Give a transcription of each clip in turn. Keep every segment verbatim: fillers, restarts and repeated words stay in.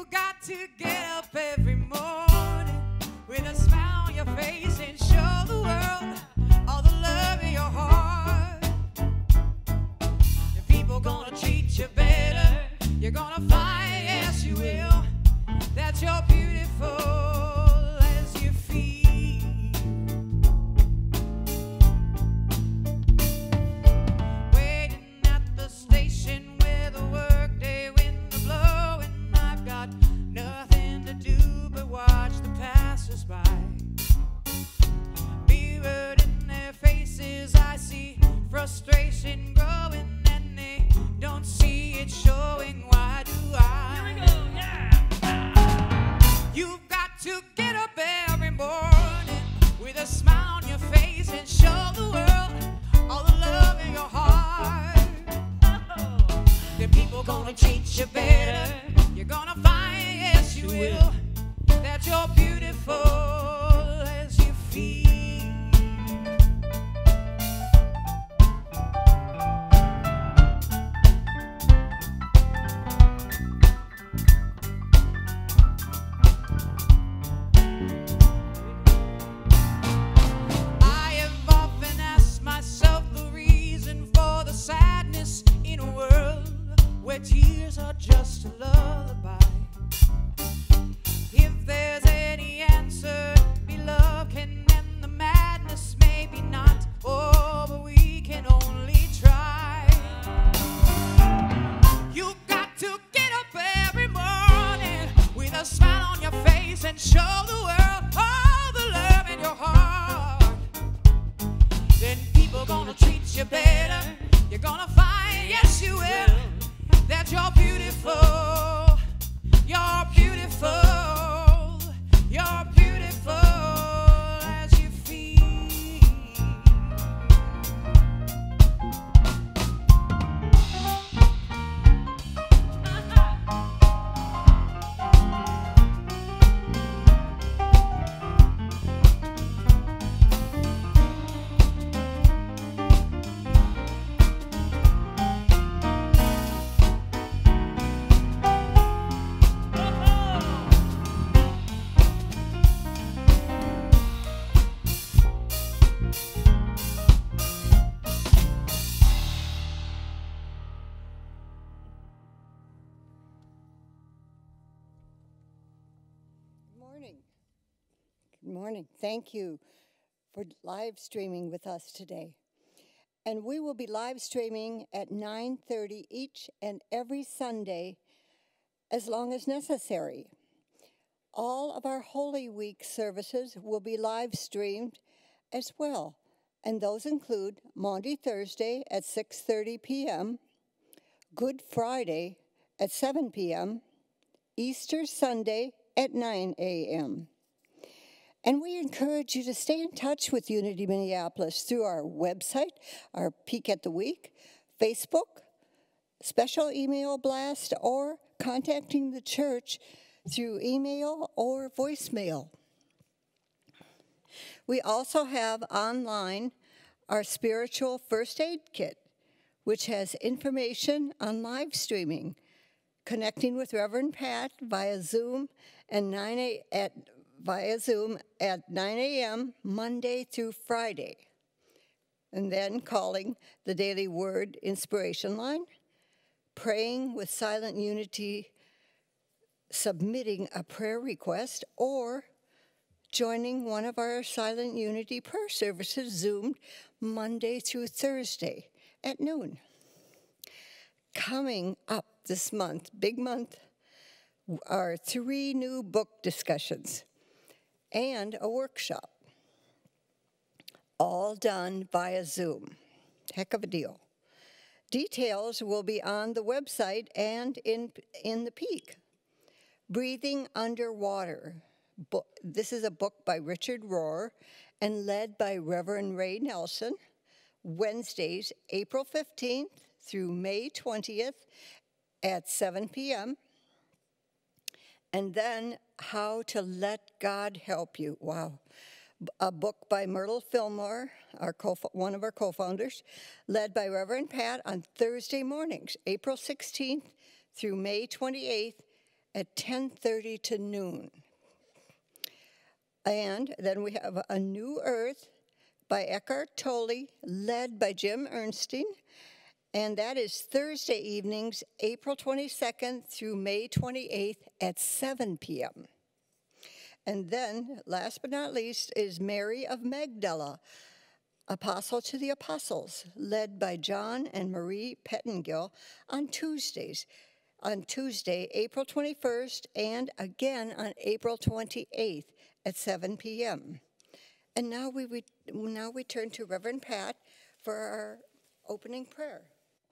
You got to get up every morning with a smile on your face and show the world all the love in your heart. And people gonna treat you better. You're gonna find, yes you will, that you're beautiful as you feel. Waiting at the station with a workday wind blowing, I've got nothing to do but watch the passers by. Mirrored in their faces, I see frustration growing, and they don't see it showing. Why do I? Here we go, yeah! You've got to get up every morning with a smile on your face and show the world all the love in your heart. Oh. The people gonna treat you better. You're gonna find, yes you will, that you're beautiful as you feel. I have often asked myself the reason for the sadness in a world where tears are just a lullaby. If there's any answer, be love can end the madness, maybe not. Oh, but we can only try. You got to get up every morning with a smile on your face and show the world all the love in your heart. Then people gonna treat you better. You're gonna find, yes you will, that you're beautiful. You're beautiful. You're beautiful as you feel. Morning. Good morning. Thank you for live streaming with us today. And we will be live streaming at nine thirty each and every Sunday as long as necessary. All of our Holy Week services will be live streamed as well. And those include Maundy Thursday at six thirty p m, Good Friday at seven p m, Easter Sunday at nine a m And we encourage you to stay in touch with Unity Minneapolis through our website, our Peek at the Week, Facebook, special email blast, or contacting the church through email or voicemail. We also have online our spiritual first aid kit, which has information on live streaming, connecting with Reverend Pat via Zoom and nine a, at via Zoom at nine a m Monday through Friday, and then calling the Daily Word Inspiration Line, praying with Silent Unity, submitting a prayer request, or joining one of our Silent Unity prayer services Zoomed Monday through Thursday at noon. Coming up this month, big month, are three new book discussions and a workshop, all done via Zoom. Heck of a deal. Details will be on the website and in, in the Peak. Breathing Underwater. Bo- this is a book by Richard Rohr and led by Reverend Ray Nelson. Wednesdays, April fifteenth through May twentieth at seven p m And then How to Let God Help You. Wow. A book by Myrtle Fillmore, our co one of our co-founders, led by Reverend Pat on Thursday mornings, April sixteenth through May twenty-eighth at ten thirty to noon. And then we have A New Earth by Eckhart Tolle, led by Jim Ernstein. And that is Thursday evenings, April twenty-second through May twenty-eighth at seven p.m. And then, last but not least, is Mary of Magdala, Apostle to the Apostles, led by John and Marie Pettingill on Tuesdays. On Tuesday, April twenty-first, and again on April twenty-eighth at seven p.m. And now we, we now we turn to Reverend Pat for our opening prayer.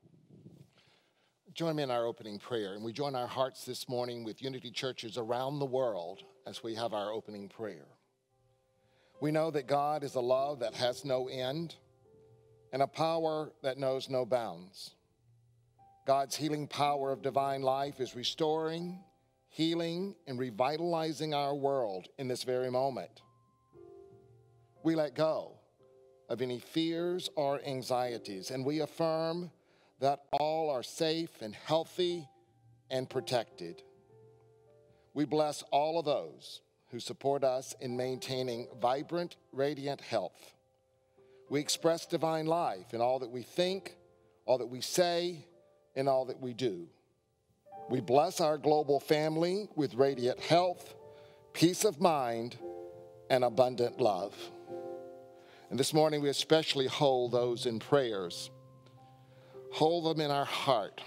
Join me in our opening prayer, and we join our hearts this morning with Unity churches around the world as we have our opening prayer. We know that God is a love that has no end and a power that knows no bounds. God's healing power of divine life is restoring, healing, and revitalizing our world in this very moment. We let go of any fears or anxieties, and we affirm that all are safe and healthy and protected. We bless all of those who support us in maintaining vibrant, radiant health. We express divine life in all that we think, all that we say, and all that we do. We bless our global family with radiant health, peace of mind, and abundant love. And this morning we especially hold those in prayers. Hold them in our heart.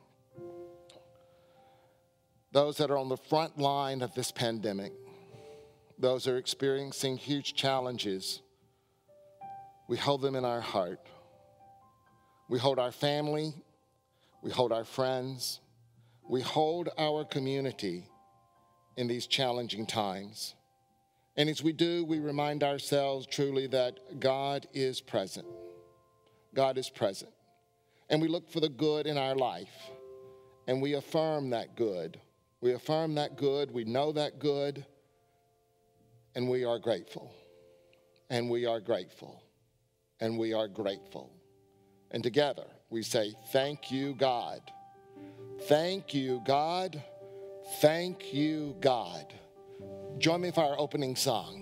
Those that are on the front line of this pandemic, those that are experiencing huge challenges, we hold them in our heart. We hold our family, we hold our friends, we hold our community in these challenging times. And as we do, we remind ourselves truly that God is present. God is present. And we look for the good in our life, and we affirm that good. We affirm that good, we know that good, and we are grateful. And we are grateful. And we are grateful. And together we say, thank you, God. Thank you, God. Thank you, God. Join me for our opening song.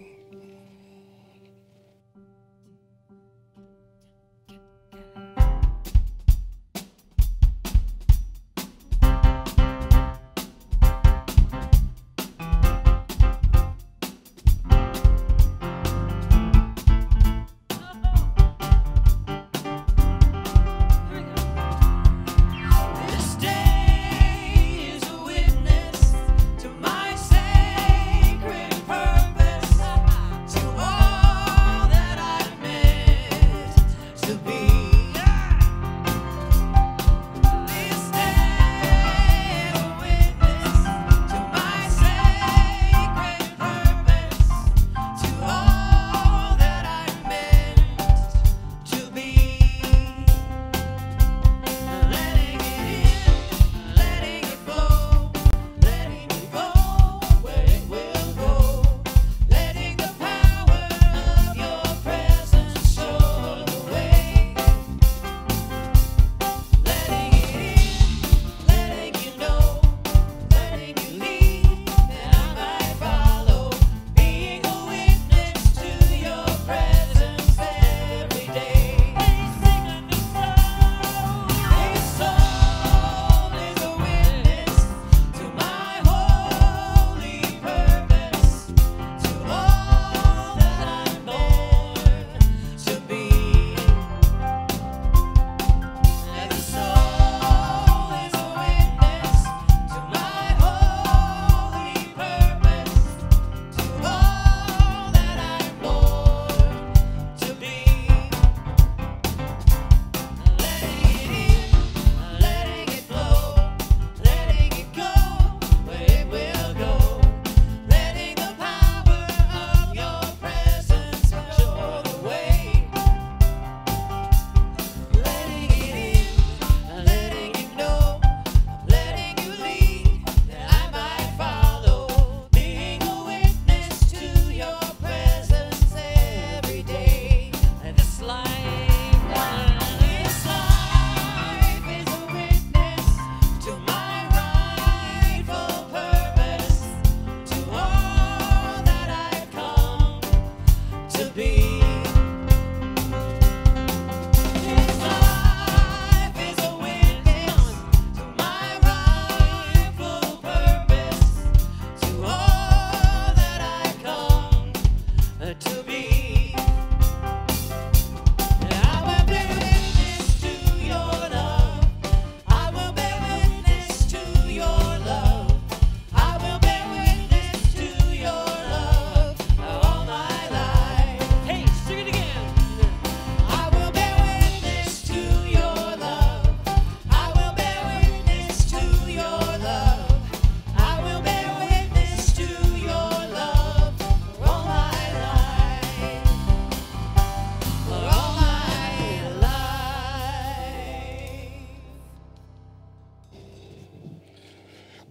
This day is a witness to my sacred purpose.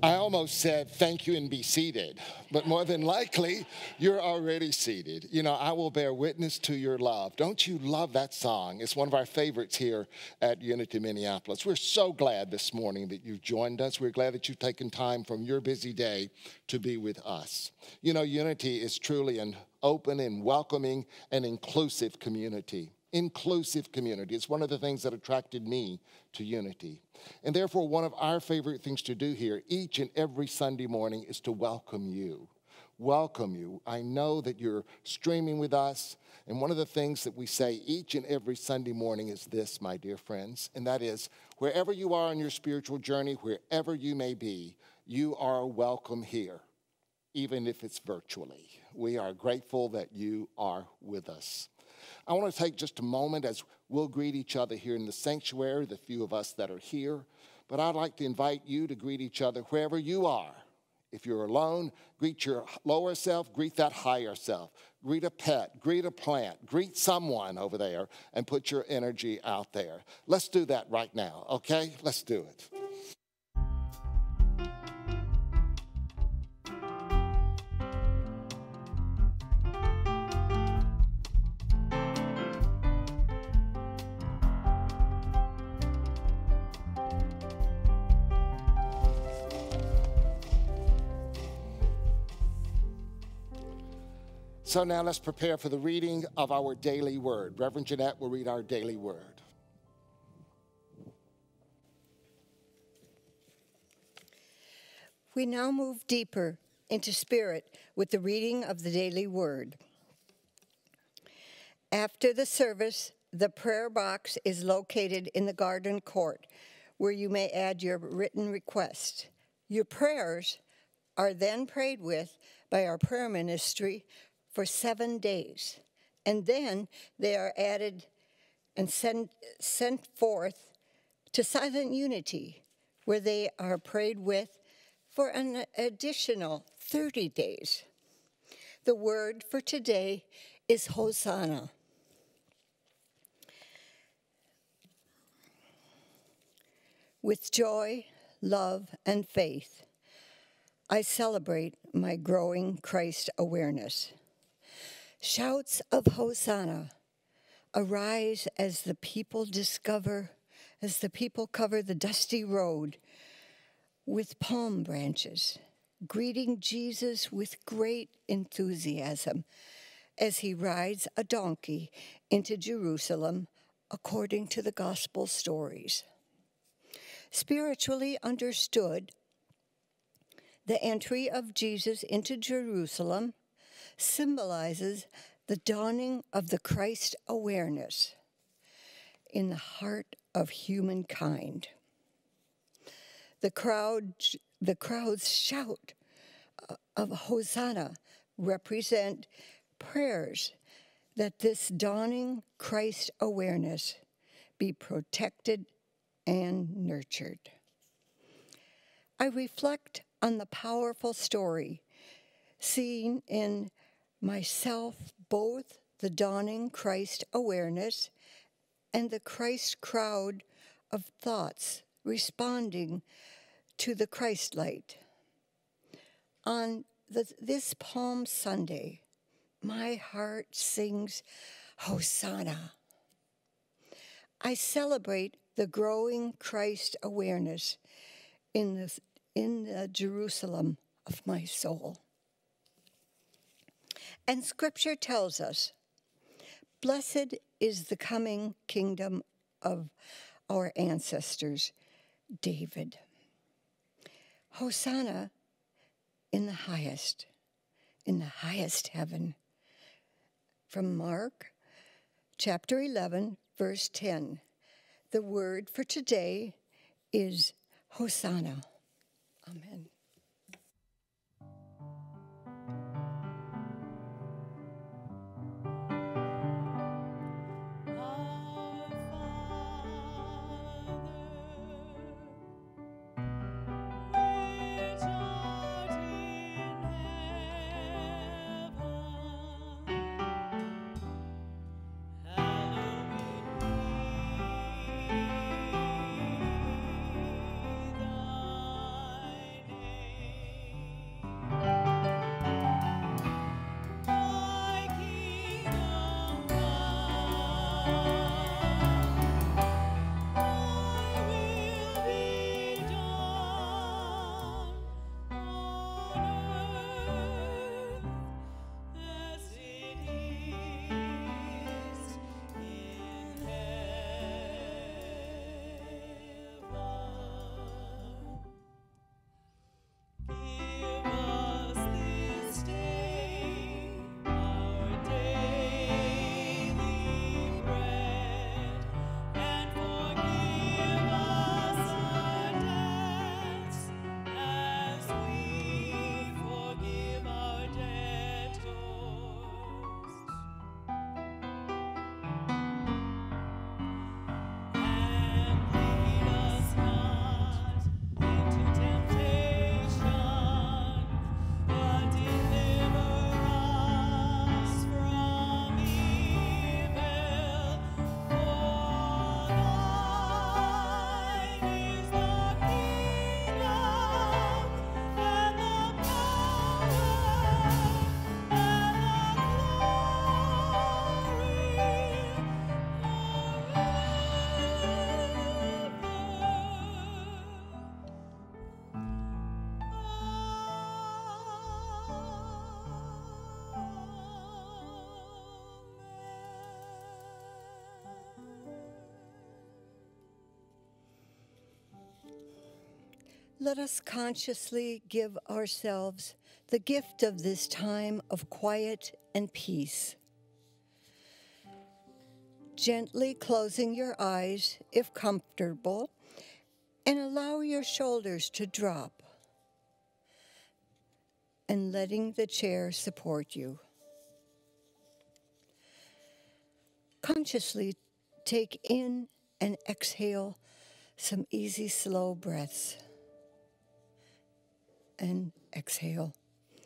I almost said thank you and be seated, but more than likely, you're already seated. You know, I will bear witness to your love. Don't you love that song? It's one of our favorites here at Unity Minneapolis. We're so glad this morning that you've joined us. We're glad that you've taken time from your busy day to be with us. You know, Unity is truly an open and welcoming and inclusive community. Inclusive community. It's one of the things that attracted me to Unity. And therefore, one of our favorite things to do here each and every Sunday morning is to welcome you. Welcome you. I know that you're streaming with us. And one of the things that we say each and every Sunday morning is this, my dear friends, and that is, wherever you are on your spiritual journey, wherever you may be, you are welcome here, even if it's virtually. We are grateful that you are with us. I want to take just a moment as we'll greet each other here in the sanctuary, the few of us that are here. But I'd like to invite you to greet each other wherever you are. If you're alone, greet your lower self, greet that higher self. Greet a pet, greet a plant, greet someone over there, and put your energy out there. Let's do that right now, okay? Let's do it. So now let's prepare for the reading of our daily word. Reverend Jeanette will read our daily word. We now move deeper into spirit with the reading of the daily word. After the service, the prayer box is located in the garden court, where you may add your written request. Your prayers are then prayed with by our prayer ministry for seven days, and then they are added and sent, sent forth to Silent Unity, where they are prayed with for an additional thirty days. The word for today is Hosanna. With joy, love, and faith, I celebrate my growing Christ awareness. Shouts of Hosanna arise as the people discover, as the people cover the dusty road with palm branches, greeting Jesus with great enthusiasm as he rides a donkey into Jerusalem according to the gospel stories. Spiritually understood, the entry of Jesus into Jerusalem symbolizes the dawning of the Christ awareness in the heart of humankind. The crowd, the crowd's shout of Hosanna represent prayers that this dawning Christ awareness be protected and nurtured. I reflect on the powerful story seen in myself, both the dawning Christ awareness and the Christ crowd of thoughts responding to the Christ light. On the, this Palm Sunday, my heart sings Hosanna. I celebrate the growing Christ awareness in the, in the Jerusalem of my soul. And Scripture tells us, blessed is the coming kingdom of our ancestors, David. Hosanna in the highest, in the highest heaven. From Mark chapter eleven, verse ten. The word for today is Hosanna. Amen. Thy Let us consciously give ourselves the gift of this time of quiet and peace. Gently closing your eyes if comfortable, and allow your shoulders to drop, and letting the chair support you. Consciously take in and exhale some easy, slow breaths. And exhale.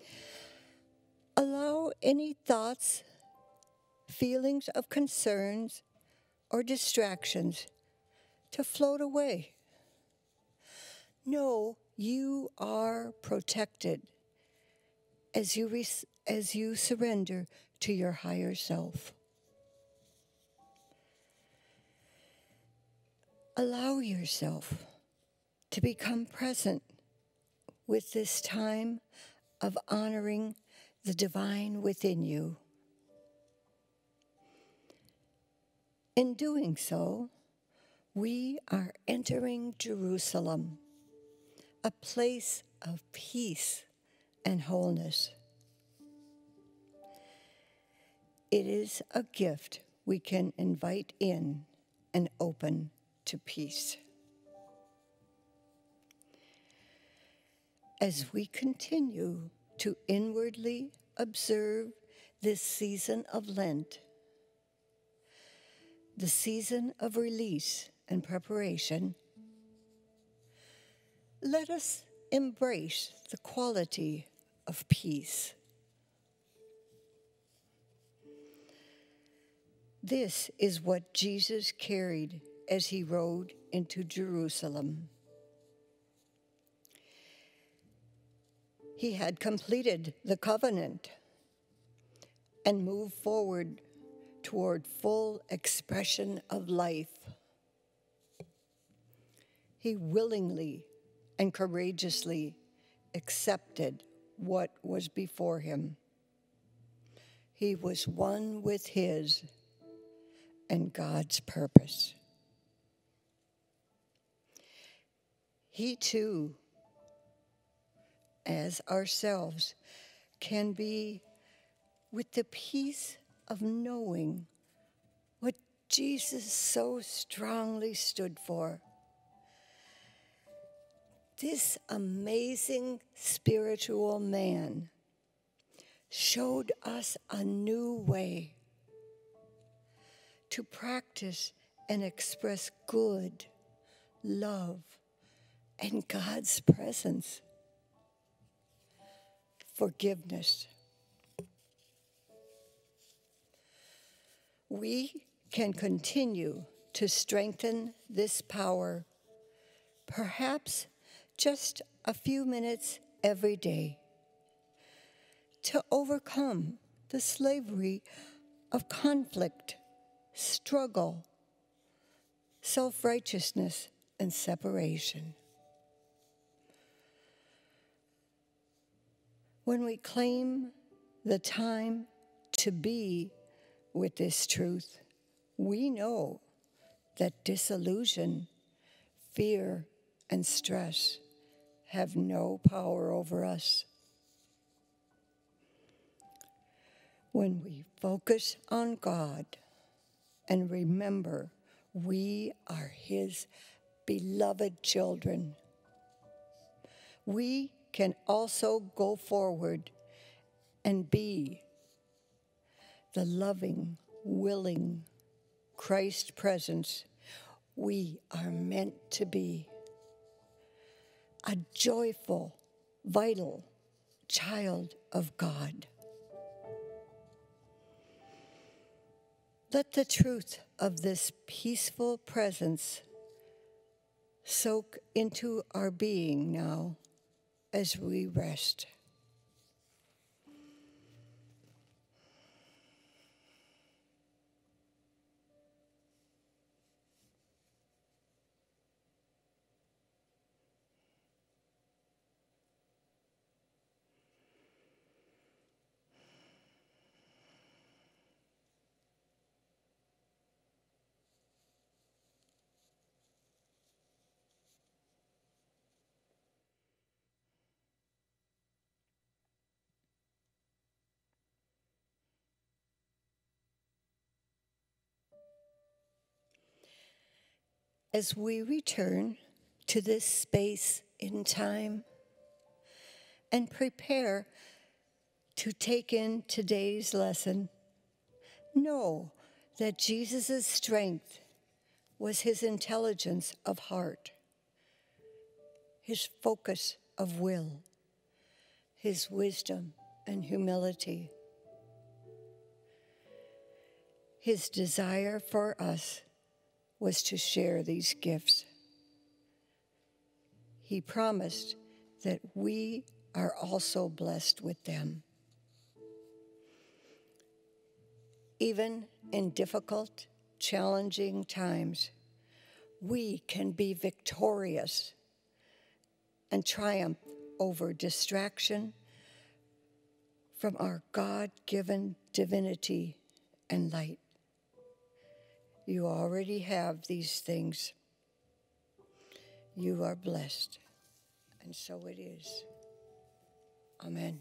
Allow any thoughts, feelings of concerns, or distractions to float away. Know you are protected as you, res- as you surrender to your higher self. Allow yourself to become present with this time of honoring the divine within you. In doing so, we are entering Jerusalem, a place of peace and wholeness. It is a gift we can invite in and open to peace. As we continue to inwardly observe this season of Lent, the season of release and preparation, let us embrace the quality of peace. This is what Jesus carried as he rode into Jerusalem. He had completed the covenant and moved forward toward full expression of life. He willingly and courageously accepted what was before him. He was one with his and God's purpose. He too, as ourselves, can be with the peace of knowing what Jesus so strongly stood for. This amazing spiritual man showed us a new way to practice and express good, love, and God's presence. Forgiveness. We can continue to strengthen this power, perhaps just a few minutes every day, to overcome the slavery of conflict, struggle, self-righteousness, and separation. When we claim the time to be with this truth, we know that disillusion, fear, and stress have no power over us. When we focus on God and remember we are His beloved children, we can also go forward and be the loving, willing Christ presence we are meant to be. A joyful, vital child of God. Let the truth of this peaceful presence soak into our being now as we rest. As we return to this space in time and prepare to take in today's lesson, know that Jesus' strength was his intelligence of heart, his focus of will, his wisdom and humility. His desire for us was to share these gifts. He promised that we are also blessed with them. Even in difficult, challenging times, we can be victorious and triumph over distraction from our God-given divinity and light. You already have these things. You are blessed, and so it is. Amen.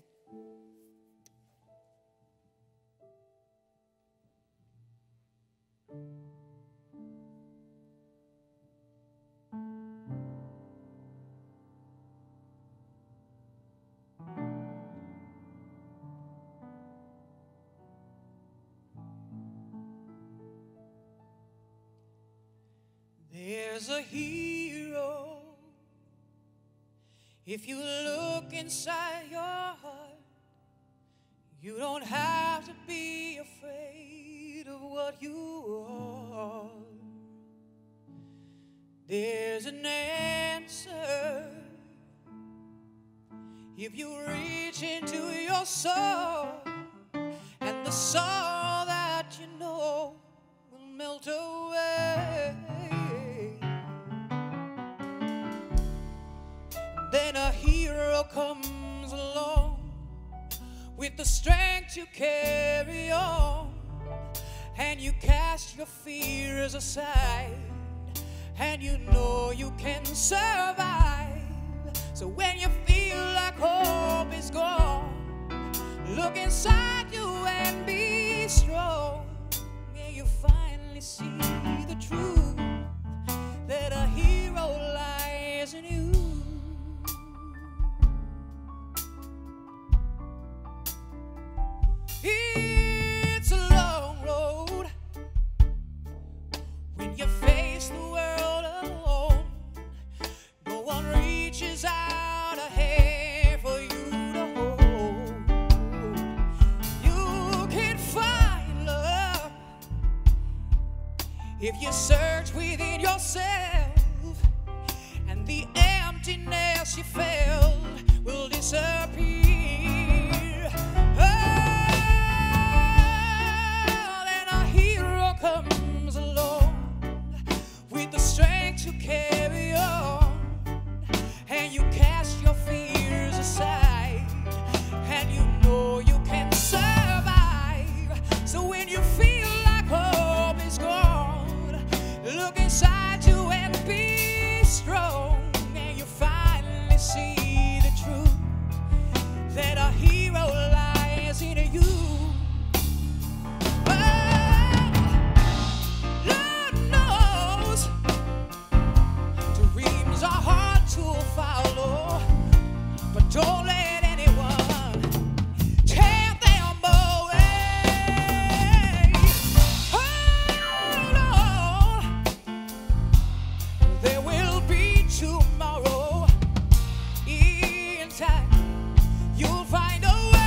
There's a hero. If you look inside your heart, you don't have to be afraid of what you are. There's an answer. If you reach into your soul, and the sorrow that you know will melt away. Then a hero comes along with the strength to carry on, and you cast your fears aside, and you know you can survive. So when you feel like hope is gone, look inside you and be strong, and you finally see the truth that a hero lies in you. It's a long road when you face the world alone. No one reaches out a hand for you to hold. You can find love if you search within yourself, and the emptiness you felt will disappear. Comes along with the strength to carry on, and you cast your fears aside, and you know you can survive. So when you feel like hope is gone, look inside you and be strong, and you finally see the truth that a hero lies in you. Follow, but don't let anyone tear them away. Hold on, there will be tomorrow. In time, you'll find a way,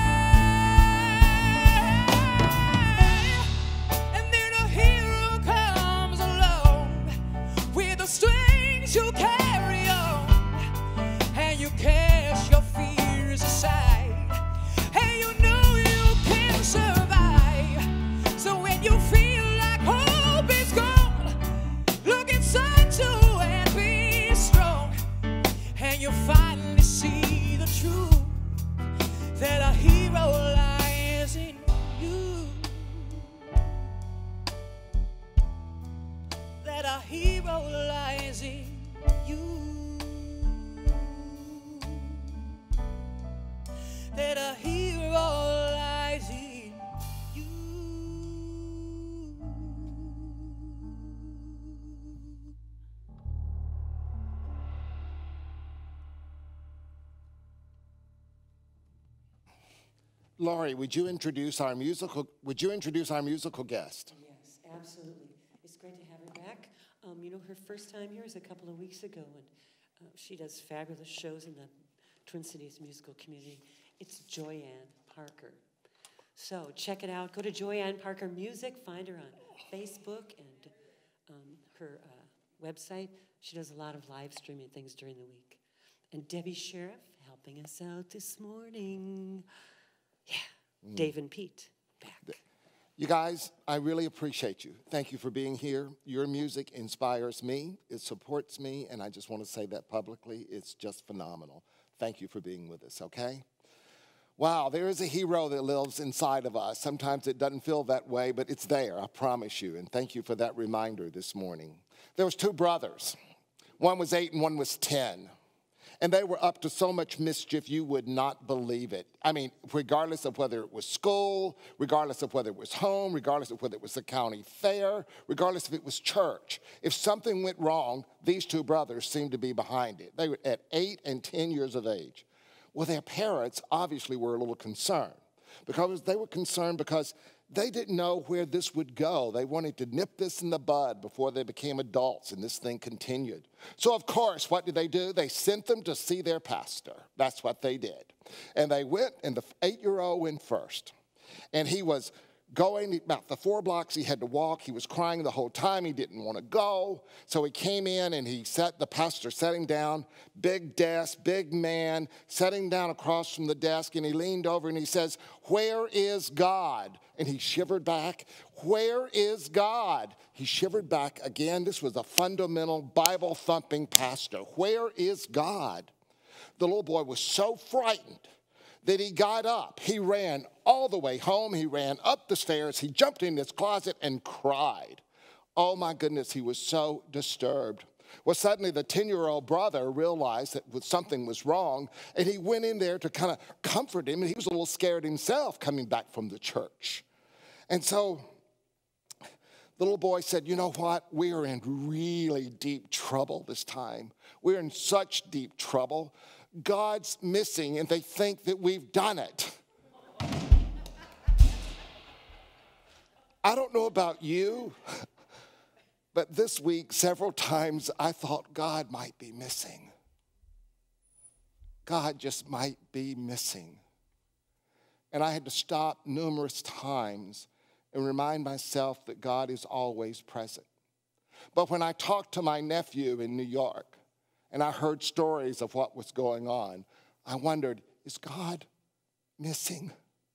and then a hero comes along with the strength you carry on. You cast your fears aside, and you know you can survive. So when you feel like hope is gone, look inside you and be strong, and you finally see the truth that a hero lies in you. That a hero lies in you. That a hero lies in you. Laurie, would you introduce our musical, would you introduce our musical guest? Yes, absolutely. It's great to have her back. Um, you know, her first time here is a couple of weeks ago, and uh, she does fabulous shows in the Twin Cities musical community. It's Joyanne Parker. So check it out. Go to Joyanne Parker Music. Find her on Facebook and um, her uh, website. She does a lot of live streaming things during the week. And Debbie Sheriff helping us out this morning. Yeah, mm. Dave and Pete back. You guys, I really appreciate you. Thank you for being here. Your music inspires me. It supports me, and I just want to say that publicly. It's just phenomenal. Thank you for being with us, okay? Wow, there is a hero that lives inside of us. Sometimes it doesn't feel that way, but it's there, I promise you. And thank you for that reminder this morning. There was two brothers. One was eight and one was ten. And they were up to so much mischief, you would not believe it. I mean, regardless of whether it was school, regardless of whether it was home, regardless of whether it was the county fair, regardless if it was church, if something went wrong, these two brothers seemed to be behind it. They were at eight and ten years of age. Well, their parents obviously were a little concerned because they were concerned because they didn't know where this would go. They wanted to nip this in the bud before they became adults, and this thing continued. So, of course, what did they do? They sent them to see their pastor. That's what they did. And they went, and the eight-year-old went first. And he was going about the four blocks he had to walk. He was crying the whole time. He didn't want to go. So he came in, and he sat, the pastor sat him down, big desk, big man, sitting down across from the desk, and he leaned over, and he says, "Where is God?" And he shivered back. "Where is God?" He shivered back again. This was a fundamental Bible-thumping pastor. Where is God? The little boy was so frightened that he got up. He ran all the way home. He ran up the stairs. He jumped in his closet and cried. Oh, my goodness, he was so disturbed. Well, suddenly the ten-year-old brother realized that something was wrong, and he went in there to kind of comfort him, and he was a little scared himself coming back from the church. And so the little boy said, "You know what? We are in really deep trouble this time. We're in such deep trouble. God's missing, and they think that we've done it." I don't know about you, but this week, several times, I thought God might be missing. God just might be missing. And I had to stop numerous times and remind myself that God is always present. But when I talked to my nephew in New York, and I heard stories of what was going on, I wondered, is God missing?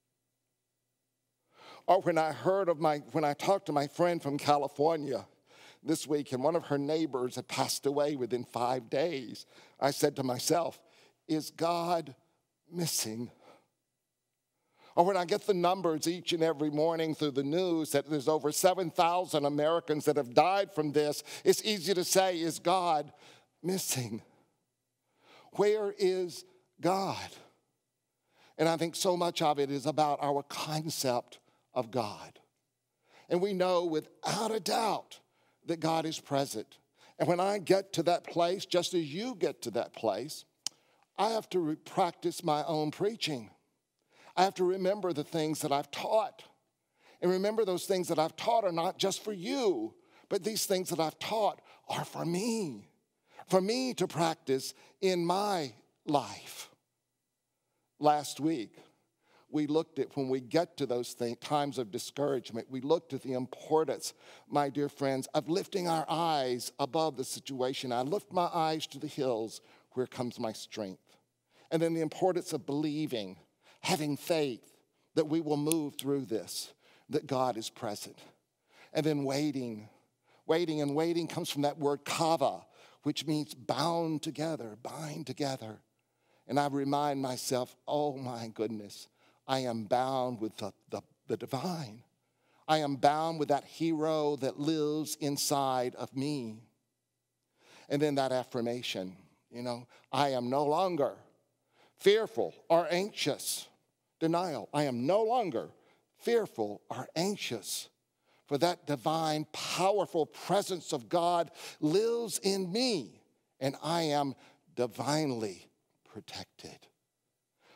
Or when I heard of my, when I talked to my friend from California this week, and one of her neighbors had passed away within five days, I said to myself, is God missing? Or when I get the numbers each and every morning through the news that there's over seven thousand Americans that have died from this, it's easy to say, is God missing? Where is God? And I think so much of it is about our concept of God. And we know without a doubt that God is present. And when I get to that place, just as you get to that place, I have to re- practice my own preaching. I have to remember the things that I've taught. And remember, those things that I've taught are not just for you, but these things that I've taught are for me. For me to practice in my life. Last week, we looked at, when we get to those things, times of discouragement, we looked at the importance, my dear friends, of lifting our eyes above the situation. I lift my eyes to the hills, where comes my strength. And then the importance of believing, having faith that we will move through this, that God is present. And then waiting. Waiting and waiting comes from that word kava, which means bound together, bind together. And I remind myself, oh my goodness, I am bound with the, the, the divine. I am bound with that hero that lives inside of me. And then that affirmation, you know, I am no longer fearful or anxious. Denial. I am no longer fearful or anxious, for that divine, powerful presence of God lives in me, and I am divinely protected.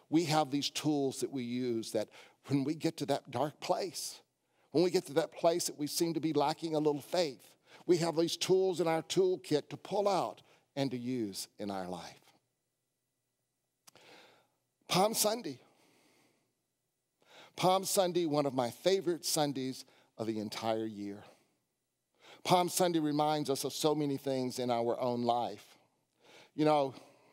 we have these tools that we use that when we get to that dark place, when we get to that place that we seem to be lacking a little faith, we have these tools in our toolkit to pull out and to use in our life. Palm Sunday. Palm Sunday, one of my favorite Sundays of the entire year. Palm Sunday reminds us of so many things in our own life. You know,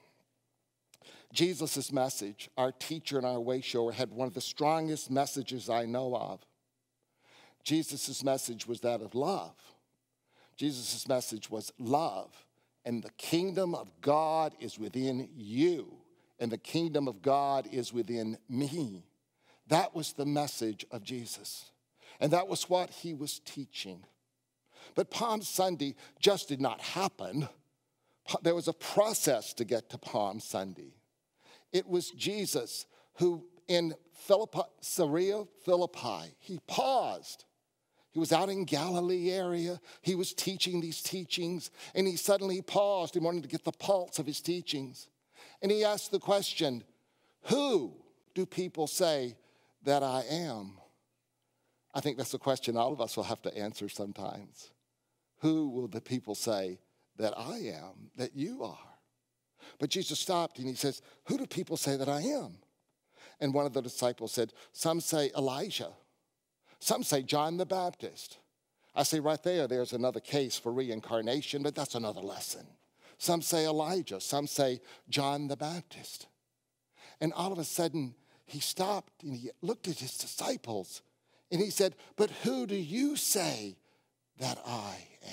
Jesus' message, our teacher and our way shower, had one of the strongest messages I know of. Jesus' message was that of love. Jesus' message was love, and the kingdom of God is within you, and the kingdom of God is within me. That was the message of Jesus, and that was what he was teaching. But Palm Sunday just did not happen. There was a process to get to Palm Sunday. It was Jesus who, in Philippi, Caesarea Philippi, he paused. He was out in Galilee area. He was teaching these teachings, and he suddenly paused. He wanted to get the pulse of his teachings. And he asked the question, who do people say that I am? I think that's a question all of us will have to answer sometimes. Who will the people say that I am, that you are? But Jesus stopped and he says, who do people say that I am? And one of the disciples said, some say Elijah. Some say John the Baptist. I say right there, there's another case for reincarnation, but that's another lesson. Some say Elijah. Some say John the Baptist. And all of a sudden, he stopped and he looked at his disciples and he said, but who do you say that I am?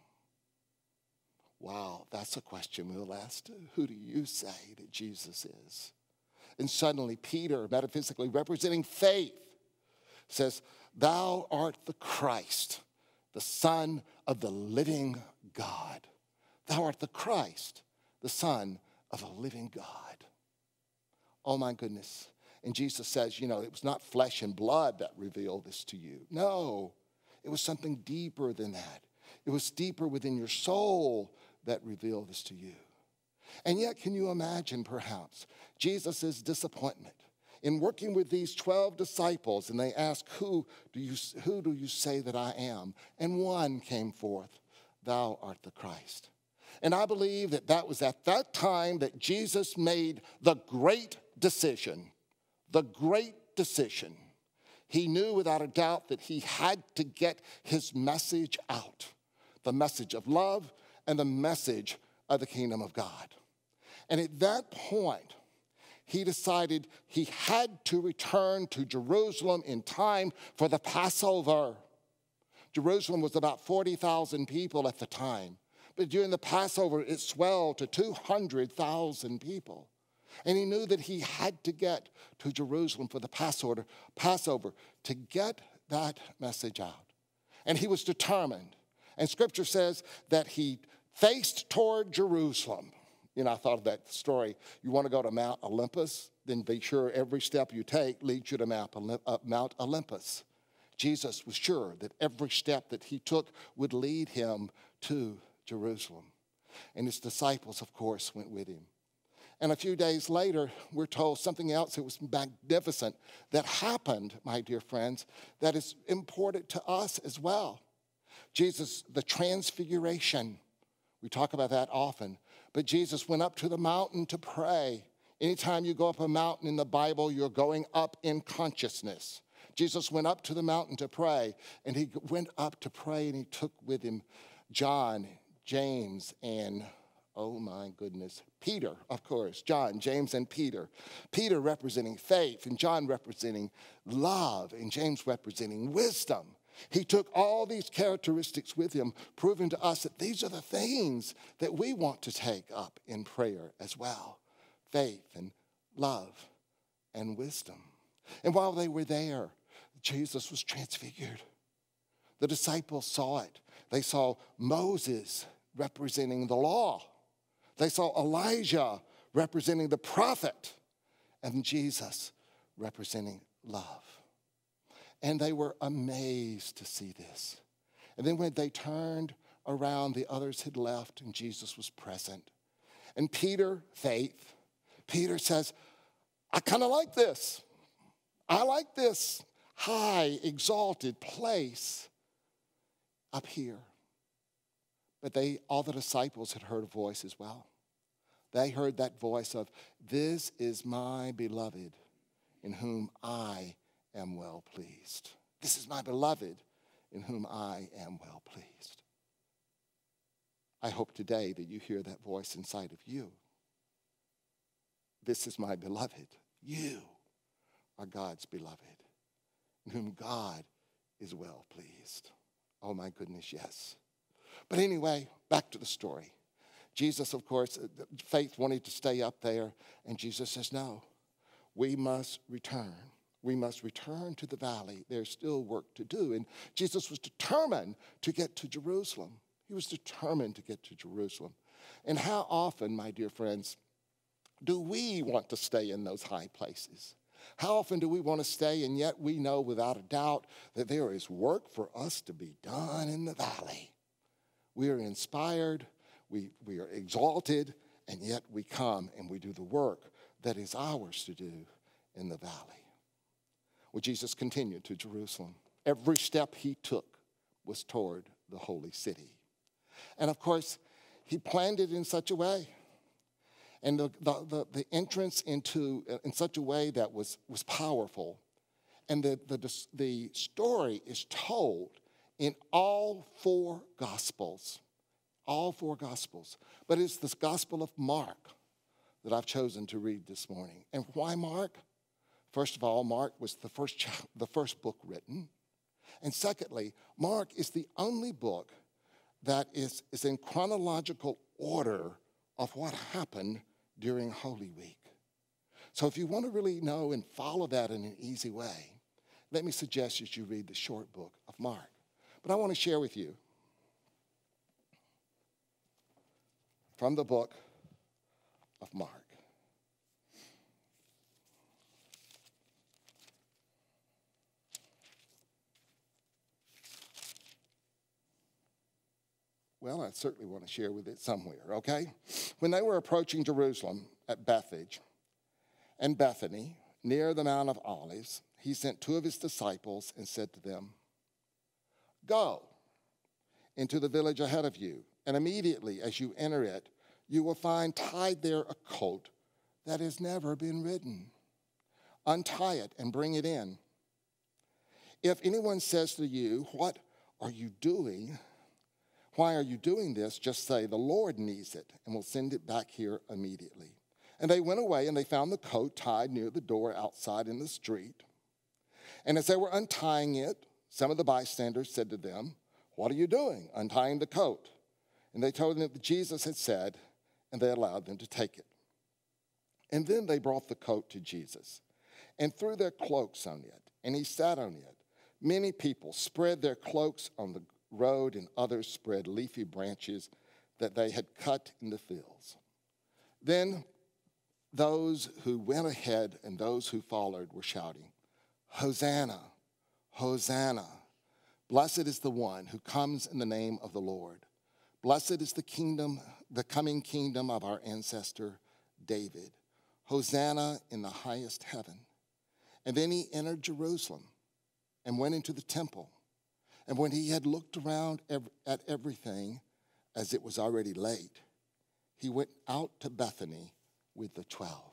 Wow, that's a question we'll ask. Who do you say that Jesus is? And suddenly Peter, metaphysically representing faith, says, thou art the Christ, the Son of the living God. Thou art the Christ, the Son of a living God. Oh my goodness. And Jesus says, you know, it was not flesh and blood that revealed this to you. No, it was something deeper than that. It was deeper within your soul that revealed this to you. And yet, can you imagine perhaps Jesus' disappointment in working with these twelve disciples, and they asked, who do you, who do you say that I am? And one came forth, thou art the Christ. And I believe that that was at that time that Jesus made the great decision, the great decision. He knew without a doubt that he had to get his message out, the message of love and the message of the kingdom of God. And at that point, he decided he had to return to Jerusalem in time for the Passover. Jerusalem was about forty thousand people at the time. But during the Passover, it swelled to two hundred thousand people. And he knew that he had to get to Jerusalem for the Passover, Passover to get that message out. And he was determined. And Scripture says that he faced toward Jerusalem. You know, I thought of that story. You want to go to Mount Olympus? Then be sure every step you take leads you to Mount Olympus. Jesus was sure that every step that he took would lead him to Jerusalem. And his disciples, of course, went with him. And a few days later, we're told something else that was magnificent that happened, my dear friends, that is important to us as well. Jesus, the transfiguration. We talk about that often. But Jesus went up to the mountain to pray. Anytime you go up a mountain in the Bible, you're going up in consciousness. Jesus went up to the mountain to pray, and he went up to pray, and he took with him John, James, and, oh my goodness, Peter, of course. John, James, and Peter. Peter representing faith, and John representing love, and James representing wisdom. He took all these characteristics with him, proving to us that these are the things that we want to take up in prayer as well. Faith and love and wisdom. And while they were there, Jesus was transfigured. The disciples saw it. They saw Moses representing the law. They saw Elijah representing the prophet, and Jesus representing love. And they were amazed to see this. And then when they turned around, the others had left and Jesus was present. And Peter, faith, Peter says, I kind of like this. I like this high, exalted place up here. But they, all the disciples had heard a voice as well. They heard that voice of, this is my beloved, in whom I am well pleased. This is my beloved, in whom I am well pleased. I hope today that you hear that voice inside of you. This is my beloved. You are God's beloved, in whom God is well pleased. Oh my goodness, yes. But anyway, back to the story. Jesus, of course, Faith wanted to stay up there, and Jesus says, no, we must return. We must return to the valley. There's still work to do. And Jesus was determined to get to Jerusalem. He was determined to get to Jerusalem. And how often, my dear friends, do we want to stay in those high places? How often do we want to stay, and yet we know without a doubt that there is work for us to be done in the valley. We are inspired, we, we are exalted, and yet we come and we do the work that is ours to do in the valley. Well, Jesus continued to Jerusalem. Every step he took was toward the holy city. And of course, he planned it in such a way. And the, the, the, the entrance into, uh, in such a way that was, was powerful. And the, the, the story is told in all four Gospels. All four Gospels. But it's this Gospel of Mark that I've chosen to read this morning. And why Mark? First of all, Mark was the first, cha- the first book written. And secondly, Mark is the only book that is, is in chronological order of what happened during Holy Week. So if you want to really know and follow that in an easy way, let me suggest that you read the short book of Mark. But I want to share with you from the book of Mark. Well, I certainly want to share with it somewhere, okay? When they were approaching Jerusalem at Bethphage and Bethany, near the Mount of Olives, he sent two of his disciples and said to them, go into the village ahead of you, and immediately as you enter it, you will find tied there a colt that has never been ridden. Untie it and bring it in. If anyone says to you, what are you doing? Why are you doing this? Just say, the Lord needs it, and we'll send it back here immediately. And they went away, and they found the coat tied near the door outside in the street. And as they were untying it, some of the bystanders said to them, what are you doing, untying the coat? And they told them that Jesus had said, and they allowed them to take it. And then they brought the coat to Jesus and threw their cloaks on it, and he sat on it. Many people spread their cloaks on the road, and others spread leafy branches that they had cut in the fields. Then those who went ahead and those who followed were shouting, Hosanna, Hosanna. Blessed is the one who comes in the name of the Lord. Blessed is the kingdom, the coming kingdom of our ancestor David. Hosanna in the highest heaven. And then he entered Jerusalem and went into the temple. And when he had looked around at everything, as it was already late, he went out to Bethany with the twelve.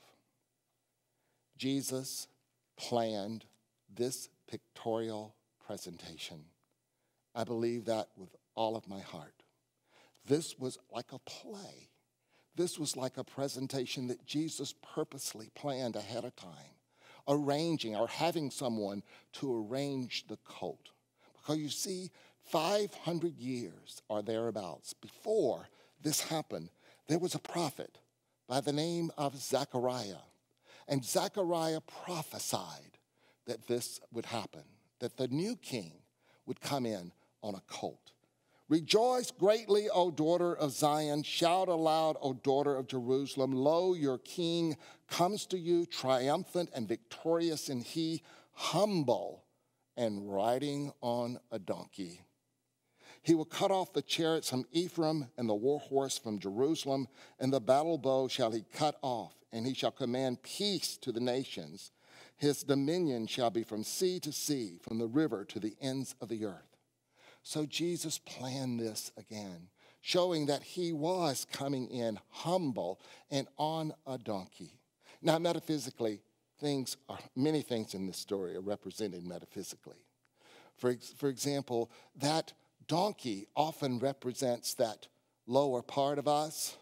Jesus planned this pictorial presentation. I believe that with all of my heart. This was like a play. This was like a presentation that Jesus purposely planned ahead of time, arranging or having someone to arrange the colt. Because you see, five hundred years or thereabouts before this happened, there was a prophet by the name of Zechariah. And Zechariah prophesied that this would happen, that the new king would come in on a colt. Rejoice greatly, O daughter of Zion. Shout aloud, O daughter of Jerusalem. Lo, your king comes to you triumphant and victorious, and he humble and riding on a donkey. He will cut off the chariots from Ephraim and the war horse from Jerusalem, and the battle bow shall he cut off, and he shall command peace to the nations. His dominion shall be from sea to sea, from the river to the ends of the earth. So Jesus planned this again, showing that he was coming in humble and on a donkey. Now, metaphysically, things are, many things in this story are represented metaphysically. For, for example, that donkey often represents that lower part of us.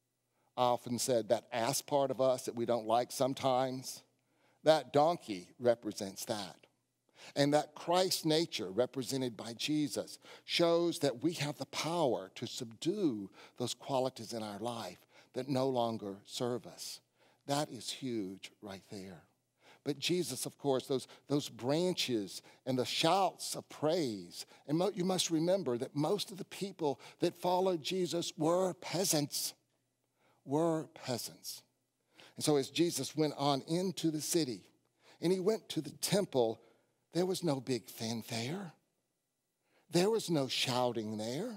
I often said that ass part of us that we don't like sometimes. That donkey represents that. And that Christ nature, represented by Jesus, shows that we have the power to subdue those qualities in our life that no longer serve us. That is huge right there. But Jesus, of course, those, those branches and the shouts of praise. And mo- you must remember that most of the people that followed Jesus were peasants, were peasants. And so as Jesus went on into the city and he went to the temple, there was no big fanfare. There was no shouting there.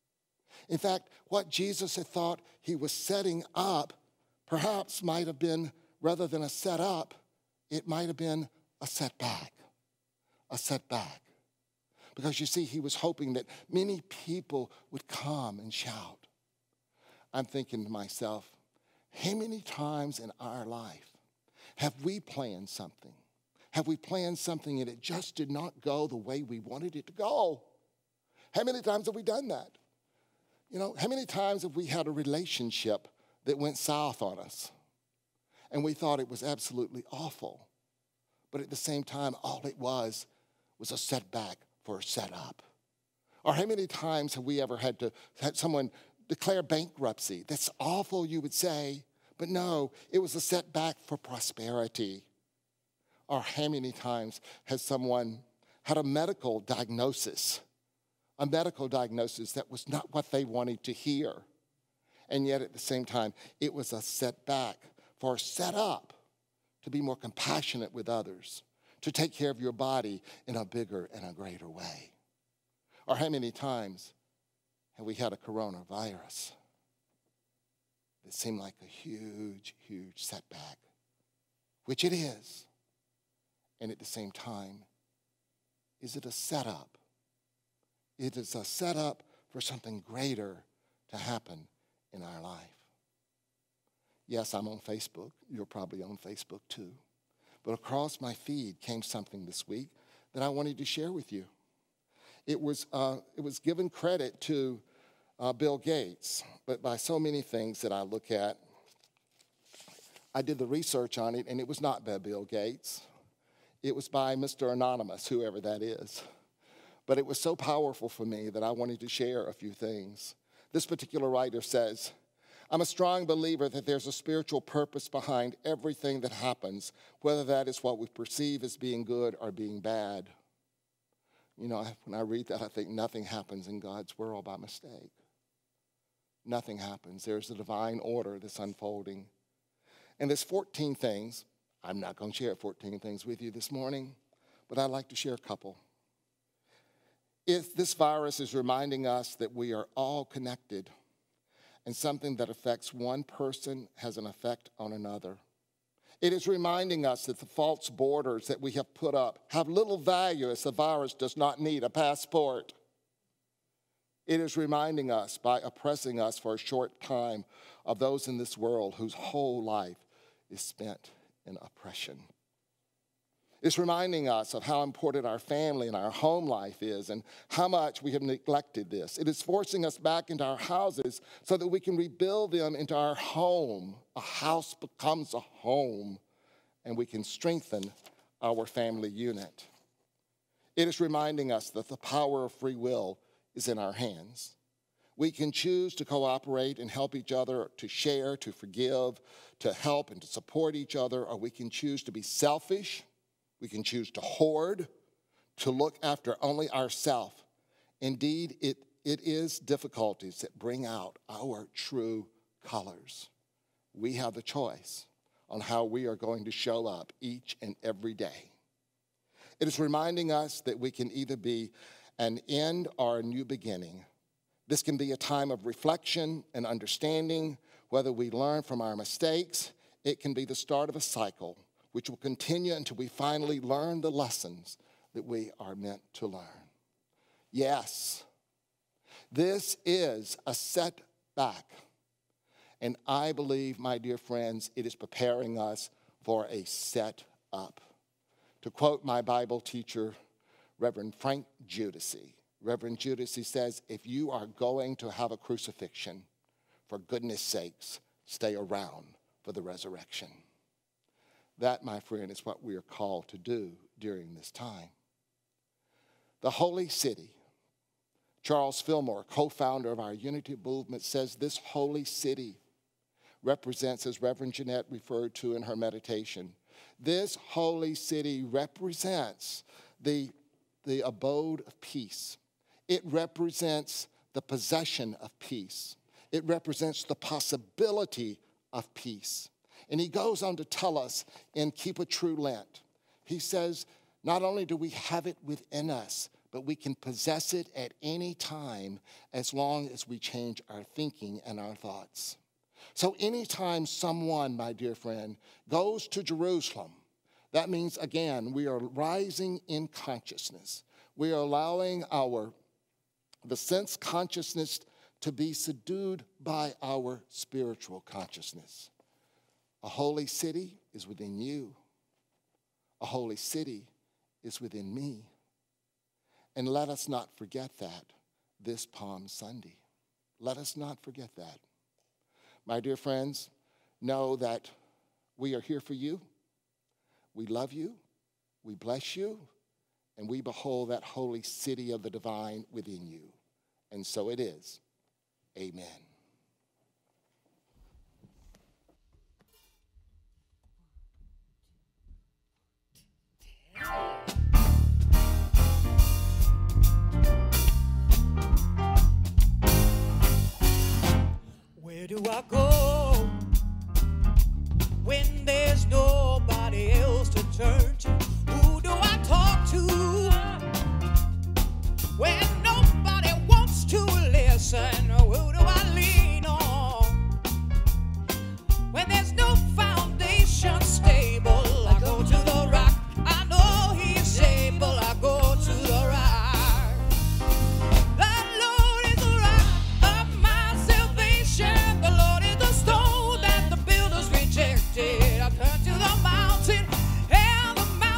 In fact, what Jesus had thought he was setting up perhaps might have been, rather than a setup, it might have been a setback, a setback. Because you see, he was hoping that many people would come and shout. I'm thinking to myself, how many times in our life have we planned something? Have we planned something and it just did not go the way we wanted it to go? How many times have we done that? You know, how many times have we had a relationship that went south on us and we thought it was absolutely awful, but at the same time, all it was was a setback for a setup? Or how many times have we ever had to had someone declare bankruptcy? That's awful, you would say, but no, it was a setback for prosperity. Or how many times has someone had a medical diagnosis, a medical diagnosis that was not what they wanted to hear, and yet at the same time, it was a setback for a setup to be more compassionate with others, to take care of your body in a bigger and a greater way? Or how many times have we had a coronavirus that seemed like a huge, huge setback, which it is. And at the same time, is it a setup? It is a setup for something greater to happen in our life. Yes, I'm on Facebook. You're probably on Facebook too. But across my feed came something this week that I wanted to share with you. It was, uh, it was given credit to uh, Bill Gates, but by so many things that I look at, I did the research on it, and it was not by Bill Gates. It was by Mister Anonymous, whoever that is. But it was so powerful for me that I wanted to share a few things. This particular writer says, I'm a strong believer that there's a spiritual purpose behind everything that happens, whether that is what we perceive as being good or being bad. You know, when I read that, I think nothing happens in God's world by mistake. Nothing happens. There's a divine order that's unfolding. And there's fourteen things. I'm not going to share fourteen things with you this morning, but I'd like to share a couple. If this virus is reminding us that we are all connected, and something that affects one person has an effect on another. It is reminding us that the false borders that we have put up have little value, as the virus does not need a passport. It is reminding us, by oppressing us for a short time, of those in this world whose whole life is spent in oppression. It's reminding us of how important our family and our home life is and how much we have neglected this. It is forcing us back into our houses so that we can rebuild them into our home. A house becomes a home, and we can strengthen our family unit. It is reminding us that the power of free will is in our hands. We can choose to cooperate and help each other, to share, to forgive, to help and to support each other, or we can choose to be selfish. We can choose to hoard, to look after only ourselves. Indeed, it, it is difficulties that bring out our true colors. We have the choice on how we are going to show up each and every day. It is reminding us that we can either be an end or a new beginning. This can be a time of reflection and understanding, whether we learn from our mistakes. It can be the start of a cycle, which will continue until we finally learn the lessons that we are meant to learn. Yes, this is a setback. And I believe, my dear friends, it is preparing us for a set up. To quote my Bible teacher, Reverend Frank Judici, Reverend Judici says, if you are going to have a crucifixion, for goodness sakes, stay around for the resurrection. That, my friend, is what we are called to do during this time. The Holy City. Charles Fillmore, co-founder of our Unity movement, says this holy city represents, as Reverend Jeanette referred to in her meditation, this holy city represents the, the abode of peace. It represents the possession of peace. It represents the possibility of peace. And he goes on to tell us in Keep a True Lent, he says, not only do we have it within us, but we can possess it at any time as long as we change our thinking and our thoughts. So anytime someone, my dear friend, goes to Jerusalem, that means, again, we are rising in consciousness. We are allowing our, the sense consciousness to be subdued by our spiritual consciousness. A holy city is within you. A holy city is within me. And let us not forget that this Palm Sunday. Let us not forget that. My dear friends, know that we are here for you. We love you. We bless you. And we behold that holy city of the divine within you. And so it is. Amen. Where do I go when there's nobody else to turn to? Who do I talk to when nobody wants to listen? Who do I lean on when there's no foundation stable? I go to the rock. I know he's able. I go to the rock. I turn to the mountain, and the mountain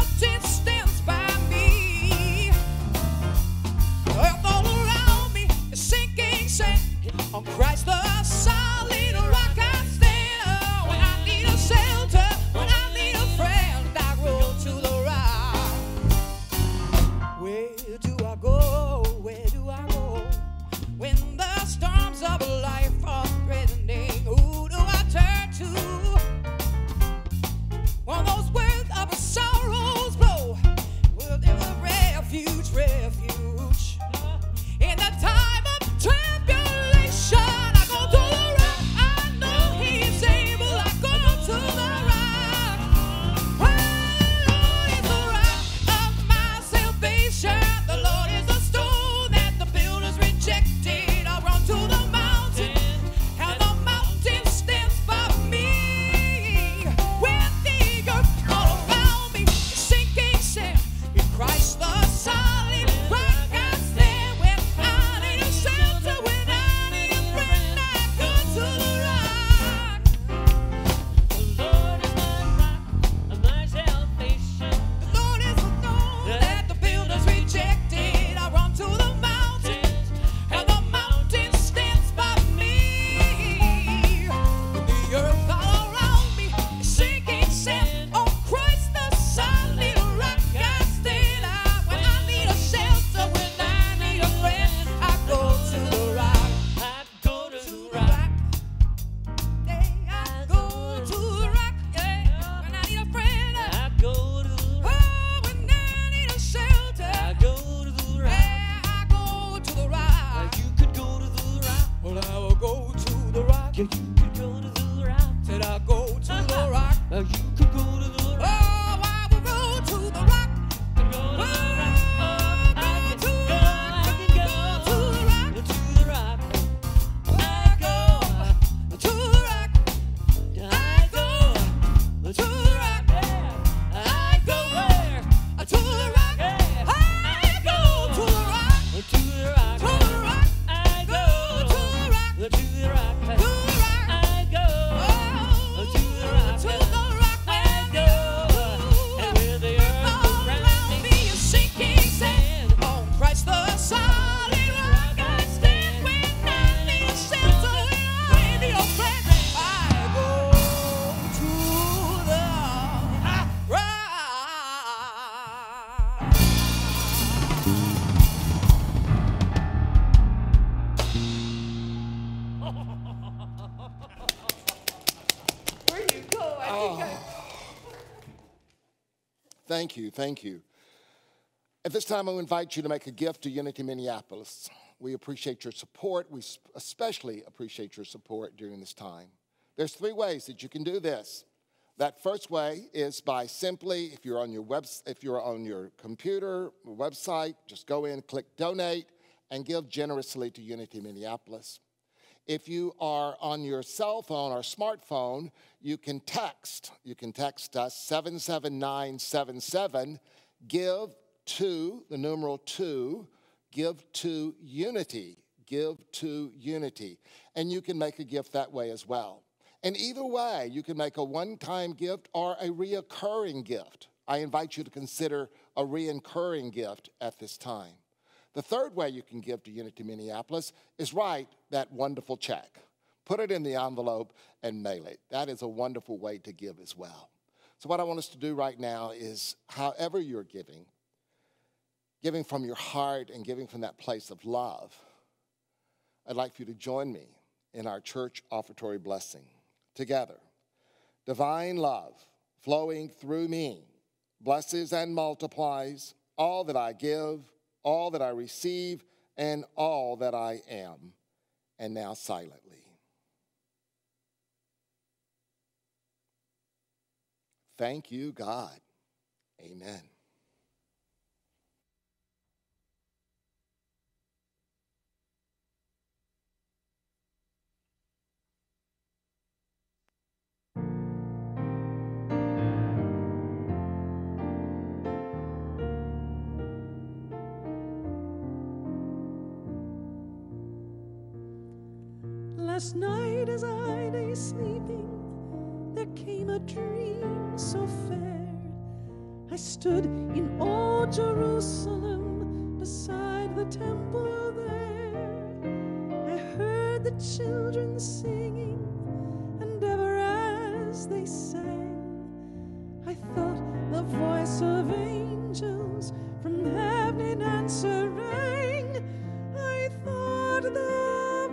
Thank you, thank you. At this time, I invite you to make a gift to Unity Minneapolis. We appreciate your support. We especially appreciate your support during this time. There's three ways that you can do this. That first way is by simply, if you're on your web, if you're on your computer website, just go in, click donate, and give generously to Unity Minneapolis. If you are on your cell phone or smartphone, you can text. You can text us seven seven nine seven seven, give to, the numeral two, give to Unity, give to Unity. And you can make a gift that way as well. And either way, you can make a one-time gift or a reoccurring gift. I invite you to consider a reoccurring gift at this time. The third way you can give to Unity Minneapolis is write that wonderful check. Put it in the envelope and mail it. That is a wonderful way to give as well. So what I want us to do right now is, however you're giving, giving from your heart and giving from that place of love, I'd like for you to join me in our church offertory blessing. Together, divine love flowing through me blesses and multiplies all that I give, all that I receive, and all that I am. And now silently. Thank you, God. Amen. Last night as I lay sleeping, there came a dream so fair. I stood in old Jerusalem beside the temple there. I heard the children singing, and ever as they sang, I thought the voice of angels from heaven answering. I thought the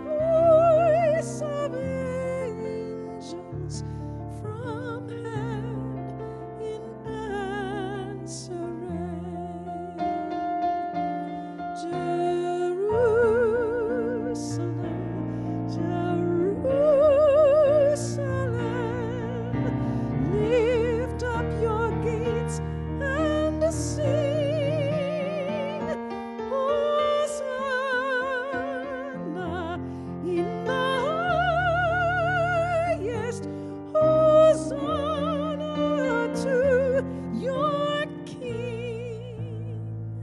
of angels from heaven in answering. Jerusalem, Jerusalem, lift up your gates and sing, Hosanna in the Hosanna to your King.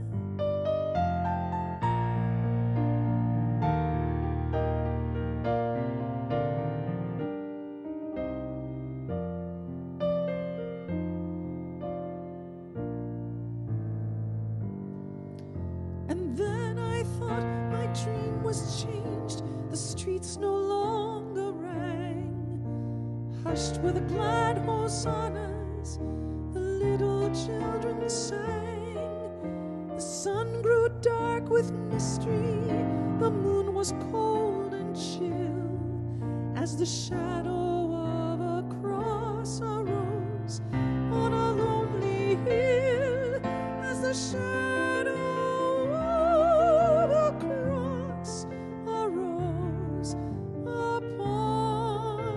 And then I thought my dream was changed. The streets no longer rang. Hushed were the glad hosannas, the little children sang. The sun grew dark with mystery, the moon was cold and chill, as the shadow of a cross arose on a lonely hill, as the shadow of a cross arose upon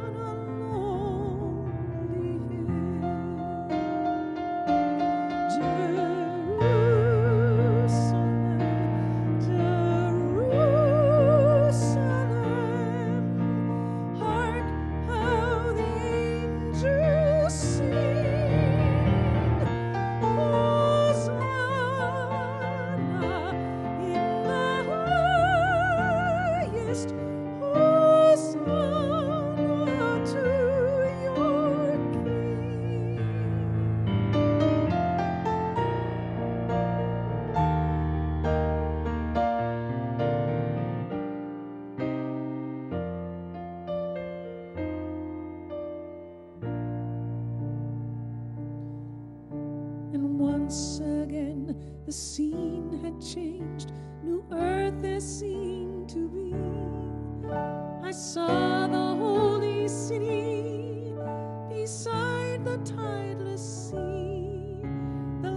once again the scene had changed, new earth there seemed to be. I saw the holy city beside the tideless sea, the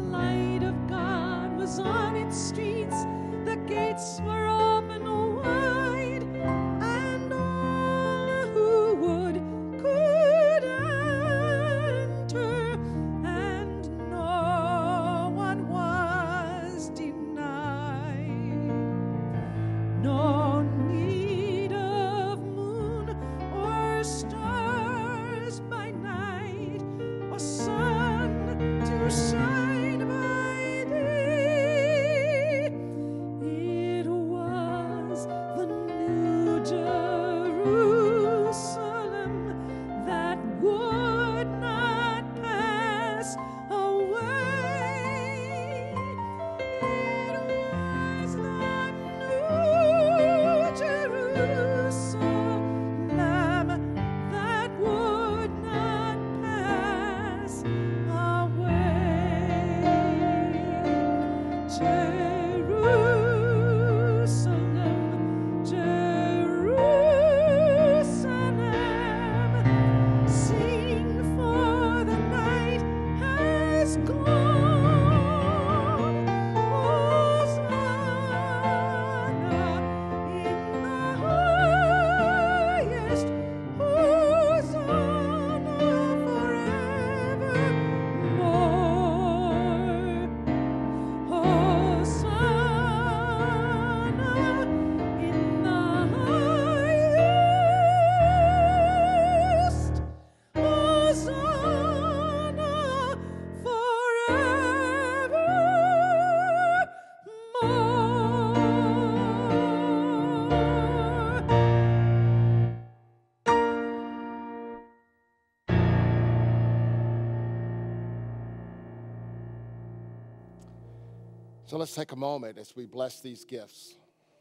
So let's take a moment as we bless these gifts.